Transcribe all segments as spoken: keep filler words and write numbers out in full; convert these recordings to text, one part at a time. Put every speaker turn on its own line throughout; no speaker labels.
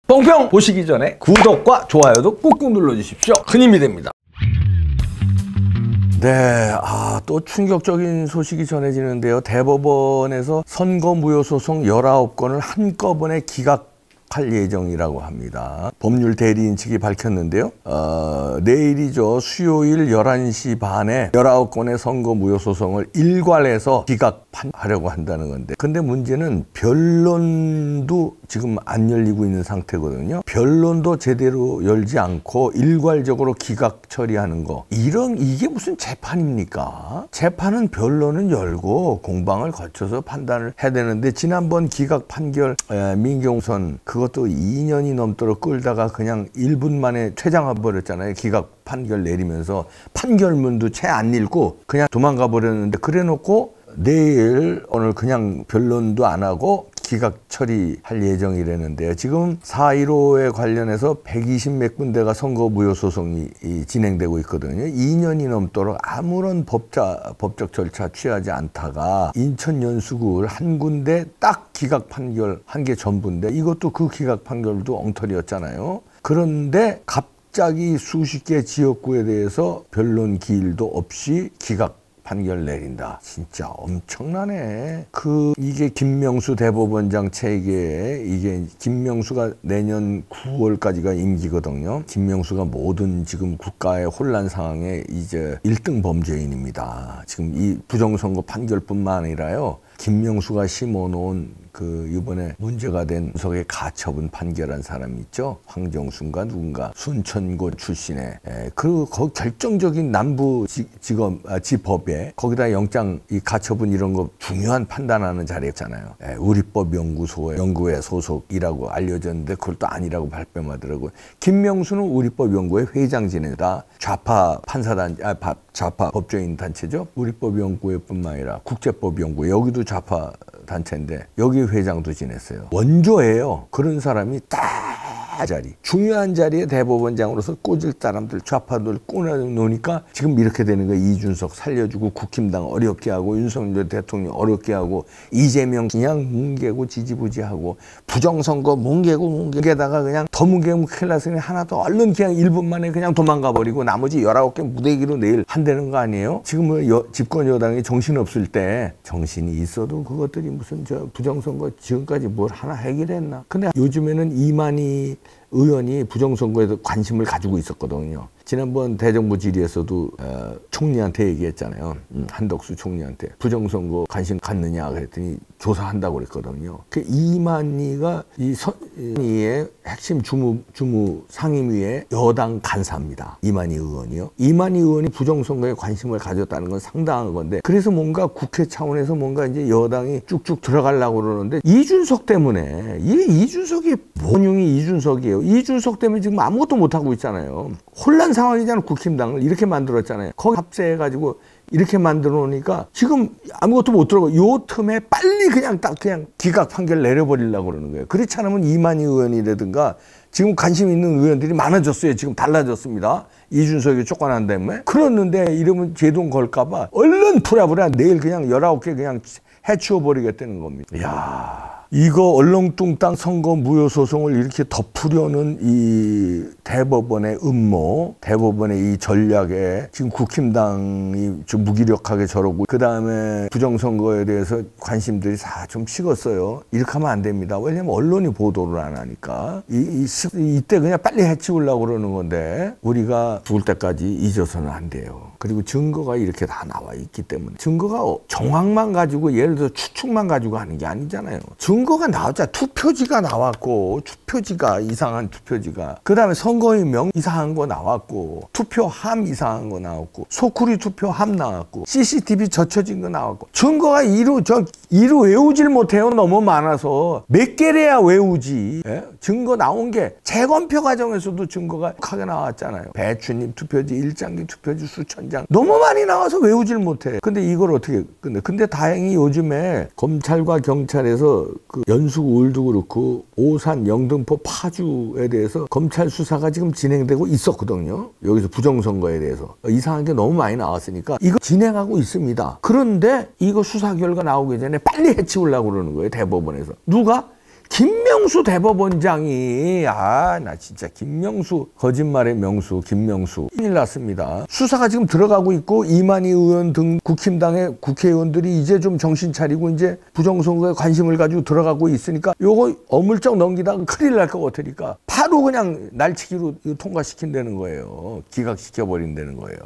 뽕평 보시기 전에 구독과 좋아요도 꾹꾹 눌러주십시오. 큰 힘이 됩니다. 네, 아, 또 충격적인 소식이 전해지는데요. 대법원에서 선거무효소송 열아홉 건을 한꺼번에 기각 할 예정이라고 합니다. 법률 대리인 측이 밝혔는데요. 어, 내일이죠. 수요일 열한 시 반에 열아홉 건의 선거 무효 소송을 일괄해서 기각하려고 한다는 건데, 근데 문제는 변론도 지금 안 열리고 있는 상태거든요. 변론도 제대로 열지 않고 일괄적으로 기각 처리하는 거, 이런 이게 무슨 재판입니까? 재판은 변론은 열고 공방을 거쳐서 판단을 해야 되는데, 지난번 기각 판결 에, 민경선 그것도 이 년이 넘도록 끌다가 그냥 일 분 만에 퇴장해 버렸잖아요. 기각 판결 내리면서 판결문도 채 안 읽고 그냥 도망가 버렸는데, 그래 놓고 내일 오늘 그냥 변론도 안 하고 기각 처리할 예정이라는데요. 지금 사 일오에 관련해서 백이십 몇 군데가 선거 무효 소송이 진행되고 있거든요. 이 년이 넘도록 아무런 법자, 법적 절차 취하지 않다가 인천 연수구를 한 군데 딱 기각 판결 한 게 전부인데, 이것도 그 기각 판결도 엉터리였잖아요. 그런데 갑자기 수십 개 지역구에 대해서 변론 기일도 없이 기각 판결 내린다. 진짜 엄청나네. 그 이게 김명수 대법원장 체계에, 이게 김명수가 내년 구월까지가 임기거든요. 김명수가 모든 지금 국가의 혼란 상황에 이제 일 등 범죄인입니다. 지금 이 부정선거 판결뿐만 아니라요, 김명수가 심어놓은 그 이번에 문제가 된 구속의 가처분 판결한 사람 있죠. 황정순가 누군가 순천고 출신의 에, 그 거, 결정적인 남부 지, 지검 아, 지법에 거기다 영장 이 가처분 이런 거 중요한 판단하는 자리였잖아요. 에, 우리법 연구소의 연구회 소속이라고 알려졌는데 그걸 또 아니라고 발뺌하더라고요. 김명수는 우리법 연구회 회장 지내다. 좌파 판사단 아, 좌파 법조인 단체죠. 우리법 연구회뿐만 아니라 국제법 연구회, 여기도 좌파 단체인데 여기 회장도 지냈어요. 원조예요. 그런 사람이 딱 자리, 중요한 자리에 대법원장으로서 꽂을 사람들, 좌파들 꽂아놓으니까 지금 이렇게 되는 거예요. 이준석 살려주고 국힘당 어렵게 하고 윤석열 대통령 어렵게 하고 이재명 그냥 뭉개고 지지부지하고 부정선거 뭉개고 뭉개다가 그냥 더 뭉개면 큰일 났으니 하나 더 얼른 그냥 일 분 만에 그냥 도망가 버리고 나머지 열아홉 개 무대기로 내일 한다는 거 아니에요? 지금 여, 집권 여당이 정신없을 때, 정신이 있어도 그것들이 무슨 저 부정선거 지금까지 뭘 하나 해결했나? 근데 요즘에는 이만희 의원이 부정선거에도 관심을 가지고 있었거든요. 지난번 대정부 질의에서도 어, 총리한테 얘기했잖아요. 음, 한덕수 총리한테 부정선거 관심 갖느냐 그랬더니 조사한다고 그랬거든요. 그 이만희가 이 선의의 핵심 주무, 주무 상임위의 여당 간사입니다. 이만희 의원이요. 이만희 의원이 부정선거에 관심을 가졌다는 건 상당한 건데, 그래서 뭔가 국회 차원에서 뭔가 이제 여당이 쭉쭉 들어가려고 그러는데, 이준석 때문에, 이게 이준석이 본용이 이준석이에요. 이준석 때문에 지금 아무것도 못하고 있잖아요. 혼란 상황이잖아요. 국힘당을 이렇게 만들었잖아요. 거기 합세해가지고 이렇게 만들어 놓으니까 지금 아무것도 못 들어가고, 요 틈에 빨리 그냥 딱 그냥 기각 판결 내려버리려고 그러는 거예요. 그렇지 않으면 이만희 의원이라든가 지금 관심 있는 의원들이 많아졌어요. 지금 달라졌습니다. 이준석이 쫓겨난 다음에. 그랬는데 이러면 제동 걸까봐 얼른 부랴부랴 내일 그냥 열아홉 개 그냥 해치워버리겠다는 겁니다. 이야. 이거 얼렁뚱땅 선거 무효 소송을 이렇게 덮으려는 이 대법원의 음모, 대법원의 이 전략에 지금 국힘당이 좀 무기력하게 저러고, 그 다음에 부정선거에 대해서 관심들이 다 좀 식었어요. 이렇게 하면 안 됩니다. 왜냐면 언론이 보도를 안 하니까. 이, 이, 이때 그냥 빨리 해치우려고 그러는 건데, 우리가 죽을 때까지 잊어서는 안 돼요. 그리고 증거가 이렇게 다 나와 있기 때문에. 증거가 정황만 가지고, 예를 들어 추측만 가지고 하는 게 아니잖아요. 증거가 나왔잖아. 투표지가 나왔고, 투표지가 이상한 투표지가, 그 다음에 선거인명 이상한 거 나왔고, 투표함 이상한 거 나왔고, 소쿠리 투표함 나왔고, 씨씨티비 젖혀진 거 나왔고, 증거가 이루 저 이루 외우질 못해요. 너무 많아서. 몇 개래야 외우지. 예? 증거 나온 게 재검표 과정에서도 증거가 크게 나왔잖아요. 배추님 투표지, 일장기 투표지 수천 장 너무 많이 나와서 외우질 못해. 근데 이걸 어떻게 근데 근데 다행히 요즘에 검찰과 경찰에서 그 연수구 을도 그렇고 오산, 영등포, 파주에 대해서 검찰 수사가 지금 진행되고 있었거든요. 여기서 부정선거에 대해서 이상한 게 너무 많이 나왔으니까 이거 진행하고 있습니다. 그런데 이거 수사 결과 나오기 전에 빨리 해치우려고 그러는 거예요. 대법원에서. 누가? 김명수 대법원장이 아 나 진짜 김명수 거짓말의 명수 김명수 큰일 났습니다. 수사가 지금 들어가고 있고 이만희 의원 등 국힘당의 국회의원들이 이제 좀 정신 차리고 이제 부정선거에 관심을 가지고 들어가고 있으니까 요거 어물쩍 넘기다가 큰일 날 것 같으니까 바로 그냥 날치기로 통과시킨다는 거예요. 기각시켜버린다는 거예요.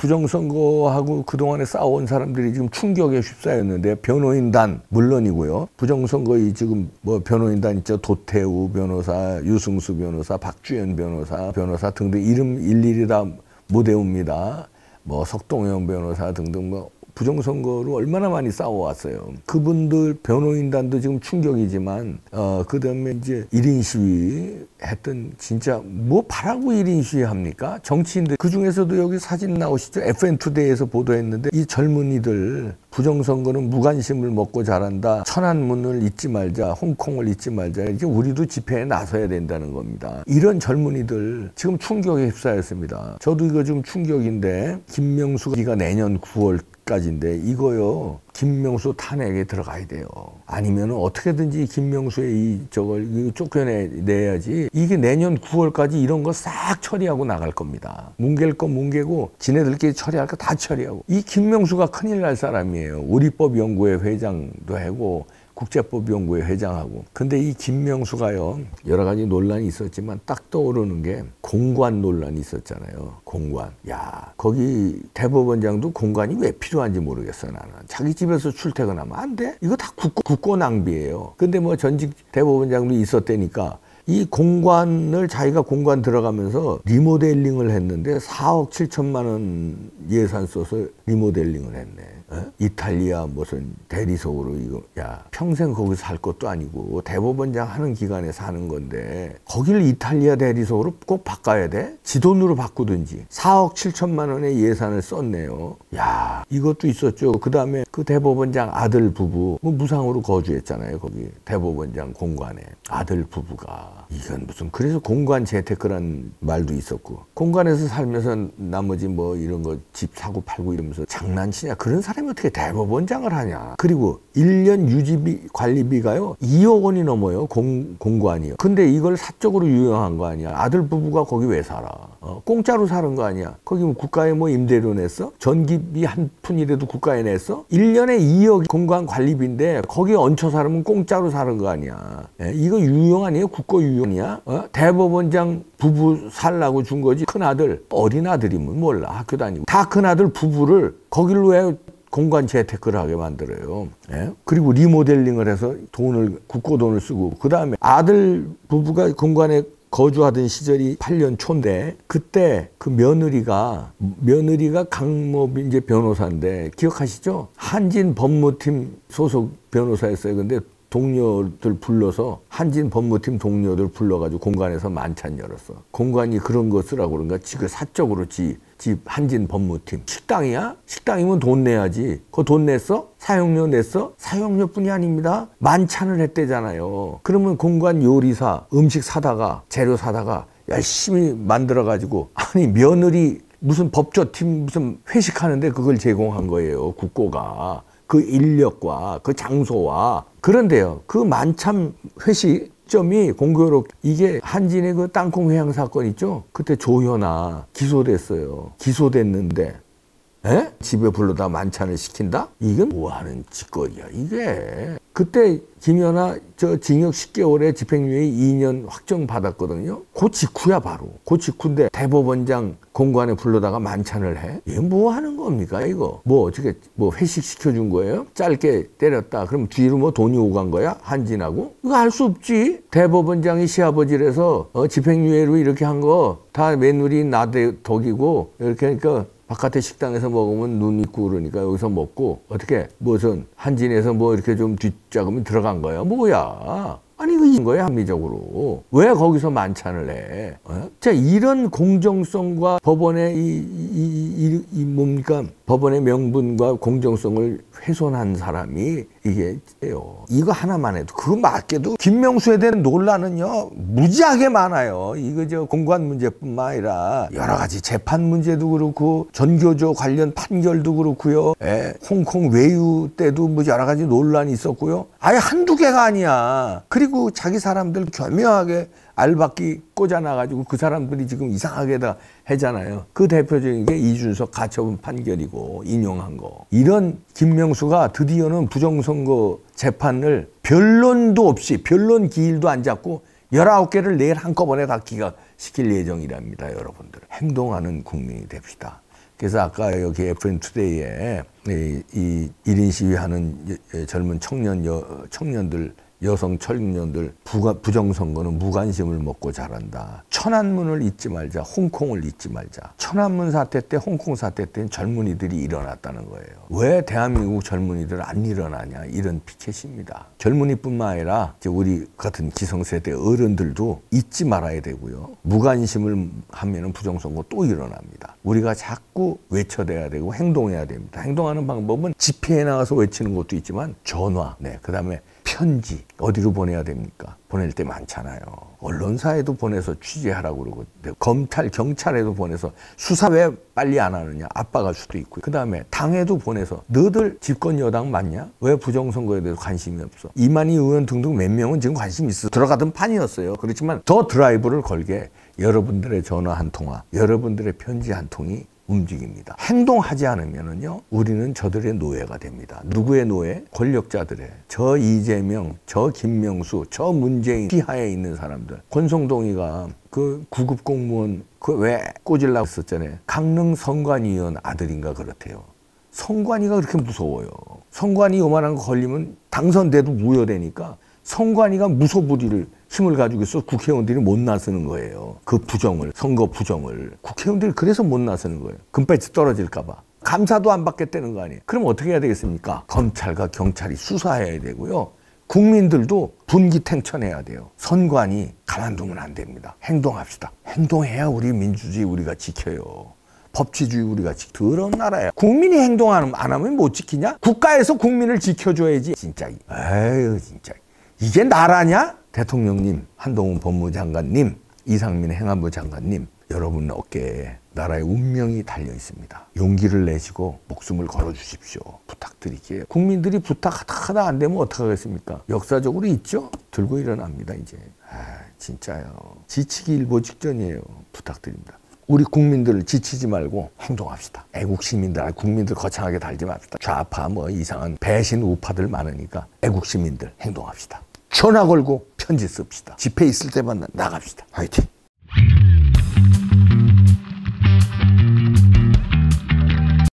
부정선거하고 그동안에 싸워온 사람들이 지금 충격에 휩싸였는데 변호인단 물론이고요. 부정선거의 지금 뭐 변호인단 있죠. 도태우 변호사, 유승수 변호사, 박주연 변호사, 변호사 등등 이름 일일이 다 못 외웁니다. 뭐 석동영 변호사 등등 뭐 부정선거로 얼마나 많이 싸워왔어요. 그분들 변호인단도 지금 충격이지만 어 그다음에 이제 일 인 시위 했던 진짜 뭐 바라고 일 인 시위 합니까? 정치인들 그중에서도 여기 사진 나오시죠? 에프엔투데이에서 보도했는데 이 젊은이들 부정선거는 무관심을 먹고 자란다. 천안문을 잊지 말자. 홍콩을 잊지 말자. 이제 우리도 집회에 나서야 된다는 겁니다. 이런 젊은이들 지금 충격에 휩싸였습니다. 저도 이거 좀 충격인데 김명수가 내년 구월 까지인데 이거요 김명수 탄핵에 들어가야 돼요. 아니면 어떻게든지 김명수의 이 저걸 쫓겨내야지. 이게 내년 구월까지 이런 거 싹 처리하고 나갈 겁니다. 뭉갤 거 뭉개고 지네들끼리 처리할 거 다 처리하고. 이 김명수가 큰일 날 사람이에요. 우리법연구회 회장도 하고 국제법연구회 회장하고. 근데 이 김명수가요 여러 가지 논란이 있었지만 딱 떠오르는 게 공관 논란이 있었잖아요. 공관. 야 거기 대법원장도 공관이 왜 필요한지 모르겠어 나는. 자기 집에서 출퇴근하면 안 돼? 이거 다 국고, 국고 낭비예요. 근데 뭐 전직 대법원장도 있었다니까 이 공관을 자기가 공관 들어가면서 리모델링을 했는데 사억 칠천만 원 예산 써서 리모델링을 했네. 어? 이탈리아 무슨 대리석으로 이거 야 평생 거기 살 것도 아니고 대법원장 하는 기간에 사는 건데 거기를 이탈리아 대리석으로 꼭 바꿔야 돼? 지 돈으로 바꾸든지. 사억 칠천만 원의 예산을 썼네요. 야 이것도 있었죠. 그 다음에 그 대법원장 아들 부부 뭐 무상으로 거주했잖아요. 거기 대법원장 공관에 아들 부부가. 이건 무슨 그래서 공관 재테크란 말도 있었고 공관에서 살면서 나머지 뭐 이런 거 집 사고 팔고 이러면서 장난치냐. 그런 사람이 어떻게 대법원장을 하냐. 그리고 일 년 유지비 관리비가요 이억 원이 넘어요. 공, 공관이요. 근데 이걸 사적으로 유용한 거 아니야. 아들 부부가 거기 왜 살아. 어, 공짜로 사는 거 아니야. 거기 뭐 국가에 뭐 임대료 냈어? 전기비 한 푼이라도 국가에 냈어? 일 년에 이억 공관 관리비인데 거기에 얹혀 살면 공짜로 사는 거 아니야. 예? 이거 유용 아니에요? 국고 유용이야? 어? 대법원장 부부 살라고 준 거지. 큰아들 어린 아들이면 몰라. 학교 다니고 다 큰아들 부부를 거길로 왜 공관 재테크를 하게 만들어요. 예? 그리고 리모델링을 해서 돈을 국고 돈을 쓰고 그 다음에 아들 부부가 공관에 거주하던 시절이 팔 년 초인데 그때 그 며느리가 며느리가 강모빈 이제 변호사인데 기억하시죠? 한진 법무팀 소속 변호사였어요. 근데 동료들 불러서 한진 법무팀 동료들 불러가지고 공관에서 만찬 열었어. 공관이 그런 거 쓰라고 그런가? 지그 사적으로 지, 지 한진 법무팀. 식당이야? 식당이면 돈 내야지. 그거 돈 냈어? 사용료 냈어? 사용료뿐이 아닙니다. 만찬을 했대잖아요. 그러면 공관 요리사 음식 사다가 재료 사다가 열심히 만들어가지고 아니 며느리 무슨 법조팀 무슨 회식하는데 그걸 제공한 거예요. 국고가. 그 인력과 그 장소와. 그런데요 그 만찬 회식점이 공교롭 이게 한진의 그 땅콩 회항 사건 있죠. 그때 조현아 기소됐어요. 기소됐는데 에? 집에 불러다 만찬을 시킨다? 이게 뭐하는 짓거리야 이게. 그때 김연아 저 징역 십 개월에 집행유예 이 년 확정 받았거든요. 그 직후야 바로. 그 직후인데 대법원장 공관에 불러다가 만찬을 해? 이게 뭐 하는 겁니까 이거? 뭐 어떻게 뭐 회식 시켜준 거예요? 짧게 때렸다. 그럼 뒤로 뭐 돈이 오간 거야? 한진하고? 이거 알 수 없지. 대법원장이 시아버지라서 어, 집행유예로 이렇게 한 거 다 며느리 나대 덕이고 이렇게 하니까 바깥에 식당에서 먹으면 눈 있고 그러니까 여기서 먹고 어떻게 무슨 한진에서 뭐 이렇게 좀 뒷자금이 들어간 거야 뭐야. 아니 이거 인 거야 합리적으로. 왜 거기서 만찬을 해. 어? 자 이런 공정성과 법원의 이, 이, 이, 이 뭡니까 법원의 명분과 공정성을 훼손한 사람이 이게 요 이거 하나만 해도 그 맞게도 김명수에 대한 논란은요 무지하게 많아요. 이거 저 공관 문제뿐만 아니라 여러 가지 재판 문제도 그렇고 전교조 관련 판결도 그렇고요. 예, 홍콩 외유 때도 뭐 여러 가지 논란이 있었고요. 아예 한두 개가 아니야. 그리고 자기 사람들 교묘하게 알박기 꽂아놔가지고 그 사람들이 지금 이상하게 다 하잖아요. 그 대표적인 게 이준석 가처분 판결이고 인용한 거. 이런 김명수가 드디어는 부정선거 재판을 변론도 없이 변론 기일도 안 잡고 열아홉 개를 내일 한꺼번에 다 기각시킬 예정이랍니다. 여러분들. 행동하는 국민이 됩시다. 그래서 아까 여기 에프엠투데이에 이, 이 일 인 시위하는 젊은 청년, 여, 청년들 여성 청년들 부가, 부정선거는 무관심을 먹고 자란다. 천안문을 잊지 말자. 홍콩을 잊지 말자. 천안문 사태 때 홍콩 사태 때는 젊은이들이 일어났다는 거예요. 왜 대한민국 젊은이들 안 일어나냐 이런 피켓입니다. 젊은이뿐만 아니라 이제 우리 같은 기성세대 어른들도 잊지 말아야 되고요. 무관심을 하면 부정선거 또 일어납니다. 우리가 자꾸 외쳐대야 되고 행동해야 됩니다. 행동하는 방법은 집회에 나가서 외치는 것도 있지만 전화, 네, 그다음에 편지 어디로 보내야 됩니까? 보낼 때 많잖아요. 언론사에도 보내서 취재하라고 그러고 검찰, 경찰에도 보내서 수사 왜 빨리 안 하느냐 압박할 수도 있고 그 다음에 당에도 보내서 너들 집권 여당 맞냐? 왜 부정선거에 대해서 관심이 없어? 이만희 의원 등등 몇 명은 지금 관심이 있어 들어가던 판이었어요. 그렇지만 더 드라이브를 걸게 여러분들의 전화 한 통화, 여러분들의 편지 한 통이 움직입니다. 행동하지 않으면은요, 우리는 저들의 노예가 됩니다. 누구의 노예? 권력자들의. 저 이재명, 저 김명수, 저 문재인 피하에 있는 사람들. 권성동이가 그 구급 공무원 그 왜 꼬질라고 했었잖아요. 강릉 선관위원 아들인가 그렇대요. 선관위가 그렇게 무서워요. 선관위 요만한 거 걸리면 당선돼도 무효되니까 선관위가 무소불위를 힘을 가지고 있어 국회의원들이 못 나서는 거예요. 그 부정을, 선거 부정을. 국회의원들이 그래서 못 나서는 거예요. 금배지 떨어질까 봐. 감사도 안 받겠다는 거 아니에요. 그럼 어떻게 해야 되겠습니까? 검찰과 경찰이 수사해야 되고요. 국민들도 분기탱천해야 돼요. 선관위 가만두면 안 됩니다. 행동합시다. 행동해야 우리 민주주의 우리가 지켜요. 법치주의 우리가 지켜. 더러운 나라야. 국민이 행동 안 하면 못 지키냐? 국가에서 국민을 지켜줘야지. 진짜. 에휴 진짜. 이게 나라냐? 대통령님, 한동훈 법무장관님, 이상민 행안부 장관님, 여러분 어깨에 나라의 운명이 달려 있습니다. 용기를 내시고 목숨을 걸어주십시오. 부탁드릴게요. 국민들이 부탁하다 안 되면 어떡하겠습니까? 역사적으로 있죠? 들고 일어납니다, 이제. 아, 진짜요. 지치기 일보 직전이에요. 부탁드립니다. 우리 국민들을 지치지 말고 행동합시다. 애국 시민들, 국민들 거창하게 달지 맙시다. 좌파 뭐 이상한 배신 우파들 많으니까 애국 시민들 행동합시다. 전화 걸고 편지 씁시다. 집회 있을 때만 나갑시다. 화이팅!